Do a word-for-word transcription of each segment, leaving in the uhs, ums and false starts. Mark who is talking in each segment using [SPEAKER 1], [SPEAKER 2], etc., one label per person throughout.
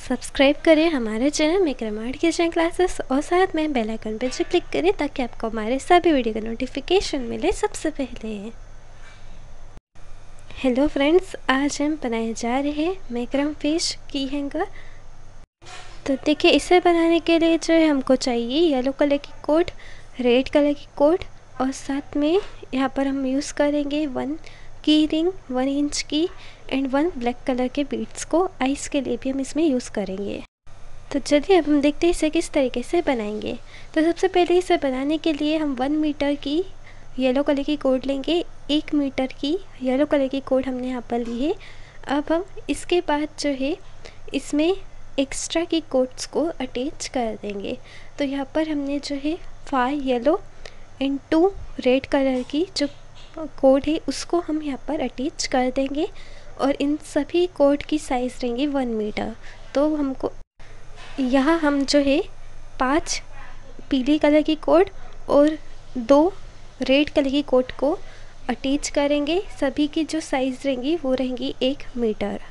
[SPEAKER 1] Subscribe करें हमारे channel maker art kitchen classes और साथ में बेल आइकन पर जो क्लिक करें ताकि आपको हमारे सभी वीडियो का नोटिफिकेशन मिले सबसे पहले। हेलो फ्रेंड्स, आज हम बनाए जा रहे हैं मैक्रम फिश की हैंगर। तो देखिए, इसे बनाने के लिए जो है हमको चाहिए येलो कलर की कोट, रेड कलर की कोट और साथ में यहाँ पर हम यूज़ करेंगे वन की रिंग वन इंच की एंड वन ब्लैक कलर के बीड्स को आइस के लिए भी हम इसमें यूज़ करेंगे। तो चलिए अब हम देखते हैं इसे किस तरीके से बनाएंगे। तो सबसे पहले इसे बनाने के लिए हम वन मीटर की येलो कलर की कोट लेंगे। एक मीटर की येलो कलर की कोट हमने यहाँ पर ली है। अब हम इसके बाद जो है इसमें एक्स्ट्रा की कोट्स को अटैच कर देंगे। तो यहाँ पर हमने जो है five yellow and two red colour की जो कोड है उसको हम यहाँ पर अटैच कर देंगे और इन सभी कोड की साइज़ रहेंगी वन मीटर। तो हमको यहाँ हम जो है पांच पीली कलर की कोड और दो रेड कलर की कोड को अटैच करेंगे। सभी की जो साइज़ रहेंगी वो रहेंगी एक मीटर।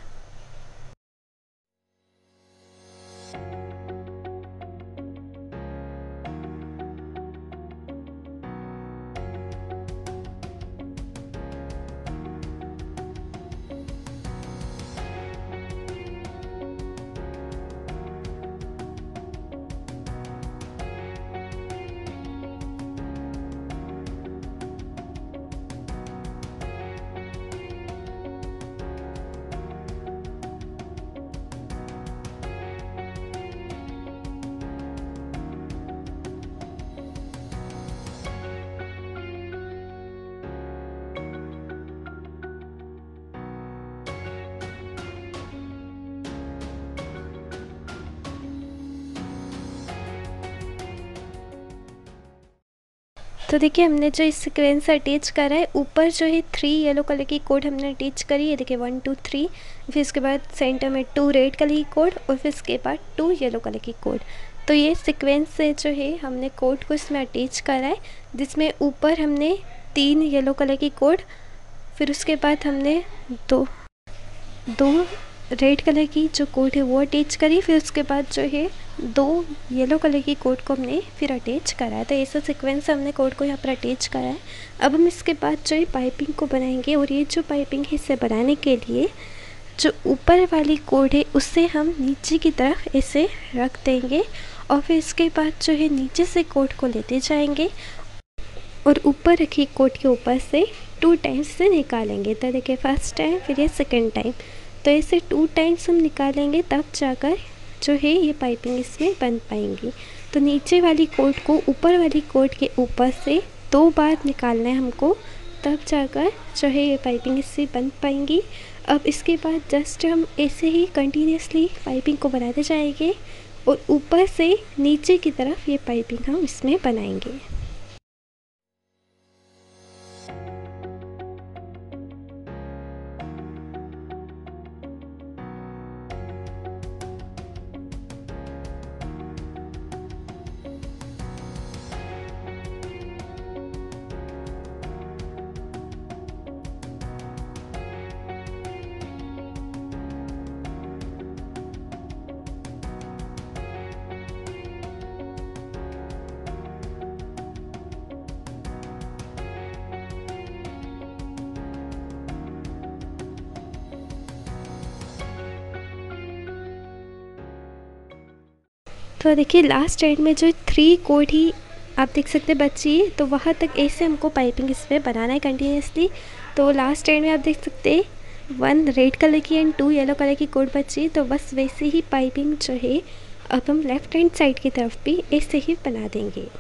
[SPEAKER 1] तो देखिए, हमने जो इस सीक्वेंस अटैच करा है, ऊपर जो है थ्री येलो कलर की कोड हमने अटैच करी है। देखिए वन टू थ्री, फिर इसके बाद सेंटर में टू रेड कलर की कोड और फिर इसके बाद टू येलो कलर की कोड। तो ये सीक्वेंस से जो है हमने कोड को इसमें अटैच करा है, जिसमें ऊपर हमने तीन येलो कलर की कोड, फिर उसके बाद हमने दो दो रेड कलर की जो कोड है वो अटैच करी, फिर उसके बाद जो है दो येलो कलर की कोड को हमने फिर अटैच करा है। तो ऐसा सीक्वेंस से हमने कोड को यहाँ पर अटैच करा है। अब हम इसके बाद जो है पाइपिंग को बनाएंगे और ये जो पाइपिंग है इसे बनाने के लिए जो ऊपर वाली कोड है उससे हम नीचे की तरफ ऐसे रख देंगे और फिर इसके बाद जो है नीचे से कोड को लेते जाएंगे और ऊपर रखी कोड के ऊपर से टू टाइम्स से निकालेंगे। तो देखिए, फर्स्ट टाइम फिर ये सेकेंड टाइम, तो ऐसे टू टाइम्स हम निकालेंगे तब जाकर जो है ये पाइपिंग इसमें बन पाएंगी। तो नीचे वाली कोड को ऊपर वाली कोड के ऊपर से दो बार निकालना है हमको, तब जाकर जो है ये पाइपिंग इससे बन पाएंगी। अब इसके बाद जस्ट हम ऐसे ही कंटिन्यूसली पाइपिंग को बनाते जाएंगे और ऊपर से नीचे की तरफ ये पाइपिंग हम इसमें बनाएंगे। तो देखिए, लास्ट एंड में जो थ्री कोड ही आप देख सकते हैं बच्ची, तो वहाँ तक ऐसे हमको पाइपिंग इसमें बनाना है कंटिन्यूसली। तो लास्ट एंड में आप देख सकते हैं वन रेड कलर की एंड टू येलो कलर की कोड बची। तो बस वैसे ही पाइपिंग जो है अब हम लेफ्ट हैंड साइड की तरफ भी ऐसे ही बना देंगे।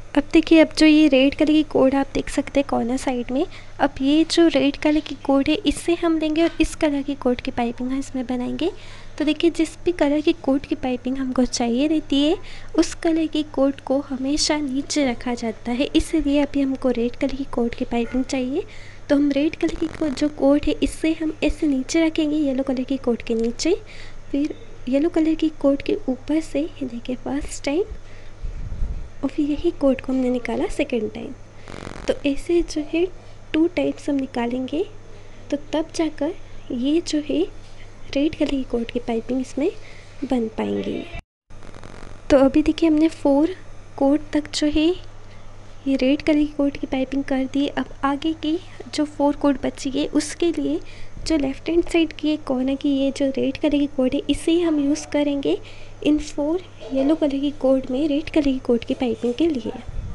[SPEAKER 1] अब देखिए, अब जो ये रेड कलर की कोड आप देख सकते हैं कॉर्नर साइड में, अब ये जो रेड कलर की कोड है इससे हम लेंगे और इस कलर की कोड की पाइपिंग हम इसमें बनाएंगे। तो देखिए, जिस भी कलर की कोड की पाइपिंग हमको चाहिए रहती है उस कलर की कोड को हमेशा नीचे रखा जाता है, इसलिए अभी हमको रेड कलर की कोड की पाइपिंग चाहिए। तो हम रेड कलर की को, जो कोड है इससे हम ऐसे नीचे रखेंगे येलो कलर की कोड के नीचे, फिर येलो कलर की कोड के ऊपर से ये देखिए फर्स्ट टाइम, और फिर यही कोड को हमने निकाला सेकेंड टाइम। तो ऐसे जो है टू टाइम्स हम निकालेंगे, तो तब जाकर ये जो है रेड कलर की कोड की पाइपिंग इसमें बन पाएंगी। तो अभी देखिए, हमने फोर कोड तक जो है ये रेड कलर की कोड की पाइपिंग कर दी। अब आगे की जो फोर कोड बची है उसके लिए जो लेफ्ट हैंड साइड की एक कॉर्नर की ये जो रेड कलर की कोड है इसे हम यूज़ करेंगे इन फोर येलो कलर की कोड में रेड कलर की कोड की पाइपिंग के लिए।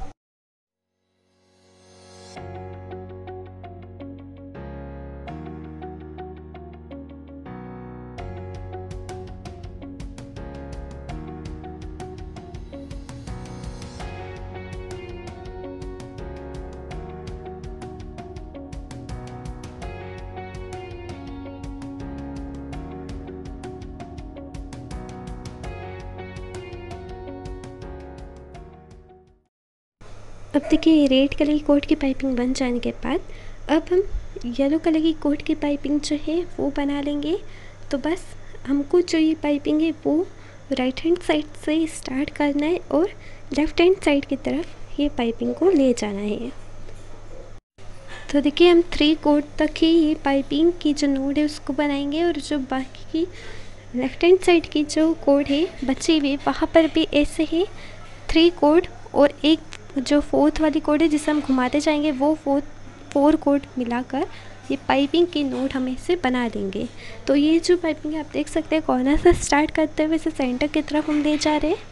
[SPEAKER 1] अब देखिए, रेड कलर की कोड की पाइपिंग बन जाने के बाद अब हम येलो कलर की कोड की पाइपिंग जो है वो बना लेंगे। तो बस हमको जो ये पाइपिंग है वो राइट हैंड साइड से स्टार्ट करना है और लेफ़्ट हैंड साइड की तरफ ये पाइपिंग को ले जाना है। तो देखिए, हम थ्री कोड तक ही ये पाइपिंग की जो नोड है उसको बनाएंगे, और जो बाकी की लेफ़्ट हैंड साइड की जो कोड है बची हुई वहाँ पर भी ऐसे ही थ्री कोड और एक जो फोर्थ वाली कोड है जिसे हम घुमाते जाएंगे वो फोर्थ फोर कोड मिलाकर ये पाइपिंग की नोड हम इसे बना देंगे। तो ये जो पाइपिंग है आप देख सकते हैं कॉर्नर से स्टार्ट करते हुए इसे सेंटर की तरफ हम ले जा रहे हैं।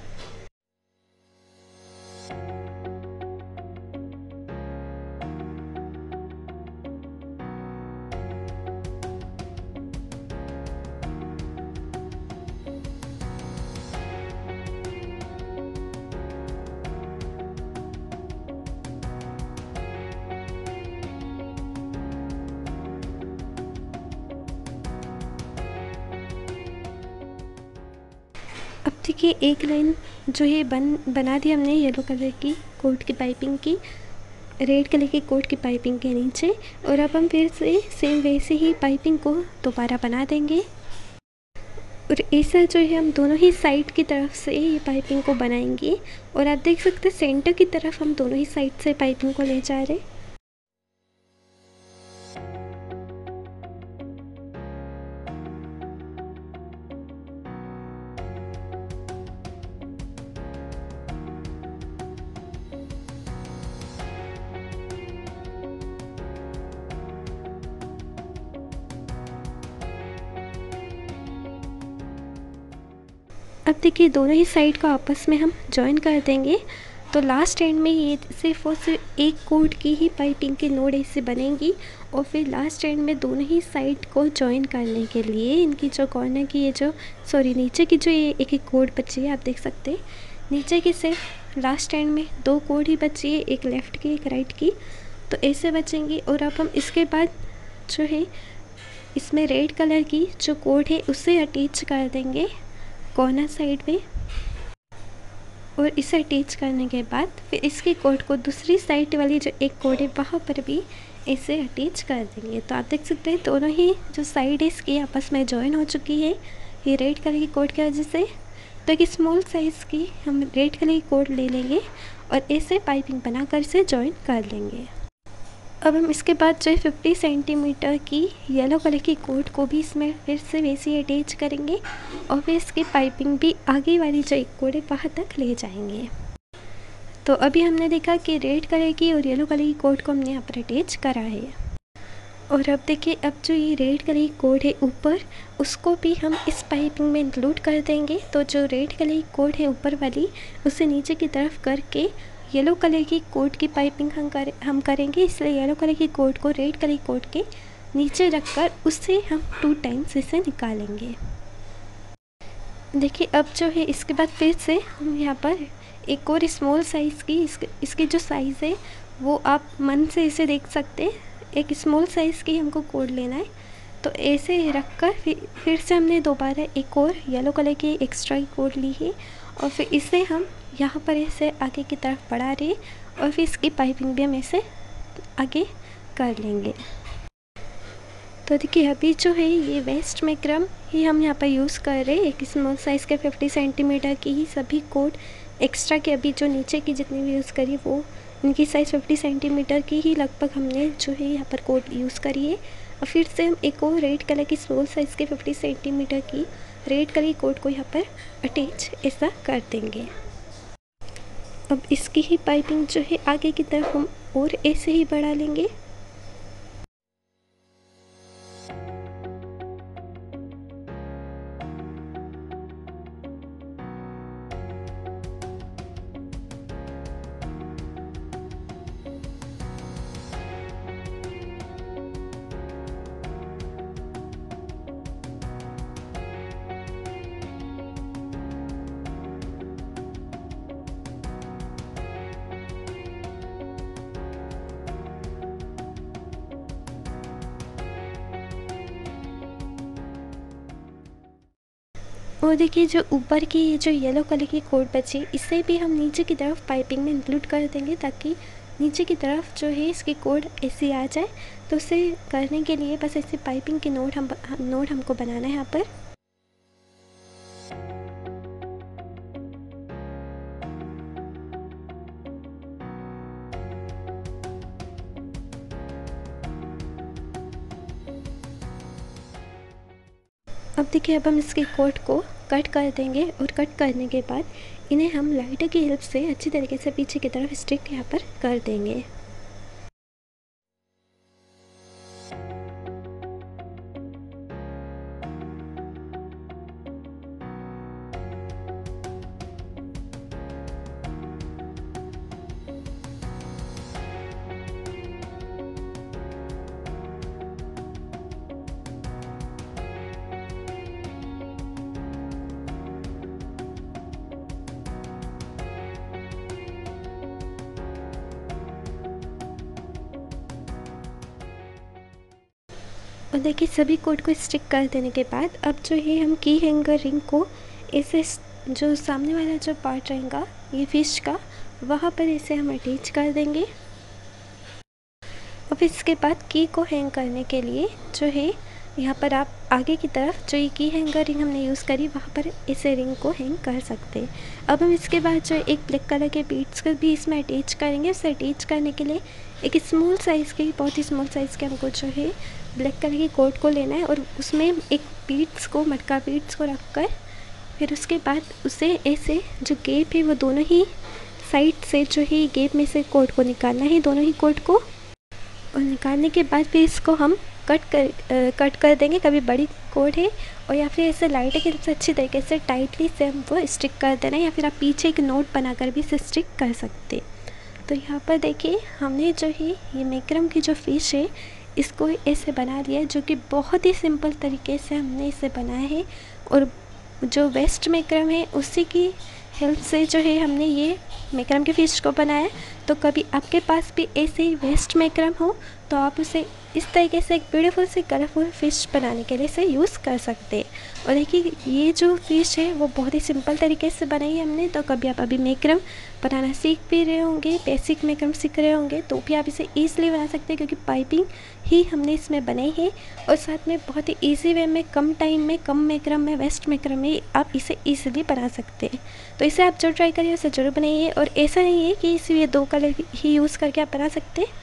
[SPEAKER 1] अब देखिए, एक लाइन जो है बन बना दी हमने येलो कलर की कोड की पाइपिंग की रेड कलर की कोड की पाइपिंग के नीचे, और अब हम फिर से सेम वैसे ही पाइपिंग को दोबारा बना देंगे। और ऐसा जो है हम दोनों ही साइड की तरफ से ये पाइपिंग को बनाएंगे, और आप देख सकते हैं सेंटर की तरफ हम दोनों ही साइड से पाइपिंग को ले जा रहे हैं। अब देखिए, दोनों ही साइड को आपस में हम जॉइन कर देंगे। तो लास्ट एंड में ये सिर्फ और सिर्फ एक कोड की ही पाइपिंग की नोड इससे बनेगी, और फिर लास्ट एंड में दोनों ही साइड को जॉइन करने के लिए इनकी जो कॉर्नर की ये जो सॉरी नीचे की जो ये एक एक कोड बची है आप देख सकते हैं, नीचे की सिर्फ लास्ट एंड में दो कोड ही बची है, एक लेफ़्ट की एक राइट की, तो ऐसे बचेंगी। और अब हम इसके बाद जो है इसमें रेड कलर की जो कोड है उसे अटैच कर देंगे कॉर्नर साइड में, और इसे अटैच करने के बाद फिर इसके कोड को दूसरी साइड वाली जो एक कोड है वहाँ पर भी इसे अटैच कर देंगे। तो आप देख सकते हैं दोनों ही जो साइड है इसकी आपस में जॉइन हो चुकी है ये रेड कलर की कोड की वजह से। तो एक स्मॉल साइज़ की हम रेड कलर की कोड ले लेंगे और ऐसे पाइपिंग बनाकर इसे जॉइन कर लेंगे। अब हम इसके बाद जो है फिफ्टी सेंटीमीटर की येलो कलर की कोड को भी इसमें फिर से वैसे ही अटैच करेंगे, और फिर इसकी पाइपिंग भी आगे वाली जो एक कोड है वहाँ तक ले जाएंगे। तो अभी हमने देखा कि रेड कलर की और येलो कलर की कोड को हमने यहाँ पर अटैच करा है। और अब देखिए, अब जो ये रेड कलर की कोड है ऊपर उसको भी हम इस पाइपिंग में इंक्लूड कर देंगे। तो जो रेड कलर की कोड है ऊपर वाली उसे नीचे की तरफ करके येलो कलर की कोड की पाइपिंग हम कर हम करेंगे, इसलिए येलो कलर की कोड को रेड कलर की कोड के नीचे रखकर उससे हम टू टाइम्स इसे निकालेंगे। देखिए, अब जो है इसके बाद फिर से हम यहाँ पर एक और स्मॉल साइज़ की, इस इसकी जो साइज़ है वो आप मन से इसे देख सकते हैं। एक स्मॉल साइज़ की हमको कोड लेना है, तो ऐसे रख कर फिर फिर से हमने दोबारा एक और येलो कलर की एक्स्ट्रा कोड ली है और फिर इसे हम यहाँ पर ऐसे आगे की तरफ बढ़ा रहे और फिर इसकी पाइपिंग भी हम ऐसे आगे कर लेंगे। तो देखिए अभी जो है ये वेस्ट मैक्रम ही हम यहाँ पर यूज़ कर रहे हैं। एक स्मॉल साइज़ के फिफ्टी सेंटीमीटर की ही सभी कोड एक्स्ट्रा के अभी जो नीचे की जितनी भी यूज़ करी वो इनकी साइज़ फिफ्टी सेंटीमीटर की ही लगभग हमने जो है यहाँ पर कोड यूज़ करी है। और फिर से हम एक और रेड कलर की स्मॉल साइज़ के फिफ्टी सेंटीमीटर की रेड कलर की कोड को यहाँ पर अटैच ऐसा कर देंगे। अब इसकी ही पाइपिंग जो है आगे की तरफ हम और ऐसे ही बढ़ा लेंगे। और देखिए जो ऊपर की ये जो येलो कलर की कोड बची इसे भी हम नीचे की तरफ पाइपिंग में इंक्लूड कर देंगे ताकि नीचे की तरफ जो है इसकी कोड ऐसी आ जाए। तो उसे करने के लिए बस ऐसी पाइपिंग की नोट हम नोट हमको बनाना है यहाँ पर। अब देखिए अब हम इसके कोड को कट कर देंगे और कट करने के बाद इन्हें हम लाइटर की हेल्प से अच्छी तरीके से पीछे की तरफ स्टिक यहाँ पर कर देंगे। और देखिए सभी कोड को स्टिक कर देने के बाद अब जो है हम की हैंगर रिंग को ऐसे जो सामने वाला जो पार्ट रहेगा ये फिश का वहाँ पर इसे हम अटैच कर देंगे। और फिर इसके बाद की को हैंग करने के लिए जो है यहाँ पर आप आगे की तरफ जो ये की हैंगर रिंग हमने यूज़ करी वहाँ पर इसे रिंग को हैंग कर सकते हैं। अब हम इसके बाद जो एक ब्लैक कलर के बीड्स को भी इसमें अटैच करेंगे। उसे अटैच करने के लिए एक स्मॉल साइज़ के बहुत ही स्मॉल साइज़ के हमको जो है ब्लैक कलर की कोड को लेना है और उसमें एक बीड्स को मटका बीड्स को रख कर फिर उसके बाद उसे ऐसे जो गैप है वो दोनों ही साइड से जो है गैप में से कोड को निकालना है, दोनों ही कोड को। और निकालने के बाद फिर इसको हम कट कर आ, कट कर देंगे। कभी बड़ी कोड है और या फिर ऐसे लाइट के से अच्छी तरीके से टाइटली से हमको स्टिक कर देना है या फिर आप पीछे एक नोट बनाकर भी इसे स्टिक कर सकते। तो यहाँ पर देखिए हमने जो है ये मैक्रम की जो फिश है इसको ऐसे बना लिया है, जो कि बहुत ही सिंपल तरीके से हमने इसे बनाया है। और जो वेस्ट मैक्रम है उसी की हेल्प से जो है हमने ये मैक्रम की फ़िश को बनाया। तो कभी आपके पास भी ऐसे ही वेस्ट मैक्रम हो तो आप उसे इस तरीके से एक ब्यूटीफुल सी कलरफुल फ़िश बनाने के लिए इसे यूज़ कर सकते हैं। और देखिए ये जो फ़िश है वो बहुत ही सिंपल तरीके से बनाई है हमने। तो कभी आप अभी मैक्रम बनाना सीख भी रहे होंगे, बेसिक मैक्रम सीख रहे होंगे, तो भी आप इसे ईज़िली बना सकते हैं क्योंकि पाइपिंग ही हमने इसमें बनाई है। और साथ में बहुत ही ईजी वे में कम टाइम में कम मैक्रम में वेस्ट मैक्रम में आप इसे ईजिली बना सकते हैं। तो इसे आप जो ट्राई करिए उसे ज़रूर बनाइए। और ऐसा नहीं है कि इसे ये दो कलर ही यूज़ करके आप बना सकते हैं,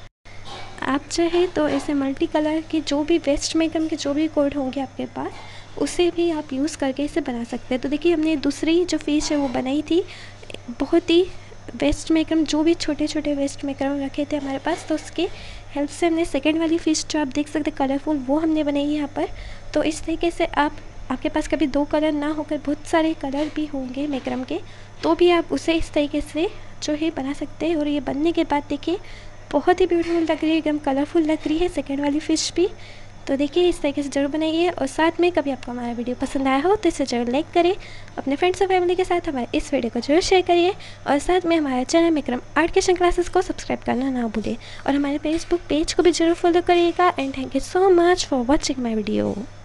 [SPEAKER 1] आप चाहे तो ऐसे मल्टी कलर के जो भी वेस्ट मैक्रम के जो भी कोड होंगे आपके पास उसे भी आप यूज़ करके इसे बना सकते हैं। तो देखिए हमने दूसरी जो फ़िश है वो बनाई थी, बहुत ही वेस्ट मैक्रम जो भी छोटे छोटे वेस्ट मैक्रम रखे थे हमारे पास, तो उसके हेल्प से हमने सेकेंड वाली फ़िश जो आप देख सकते हैं कलरफुल वो हमने बनाई है यहाँ पर। तो इस तरीके से आप आपके पास कभी दो कलर ना होकर बहुत सारे कलर भी होंगे मैक्रम के, तो भी आप उसे इस तरीके से जो है बना सकते हैं। और ये बनने के बाद देखिए बहुत ही ब्यूटीफुल लग रही है, एकदम कलरफुल लग रही है सेकेंड वाली फ़िश भी। तो देखिए इस तरीके से ज़रूर बनाइए, और साथ में कभी आपको हमारा वीडियो पसंद आया हो तो इसे ज़रूर लाइक करें, अपने फ्रेंड्स और फैमिली के साथ हमारे इस वीडियो को जरूर शेयर करिए, और साथ में हमारे channel Vikram art kitchen classes को सब्सक्राइब करना ना भूलें, और हमारे फेसबुक पेज को भी जरूर फॉलो करिएगा। And thank you so much for watching my video.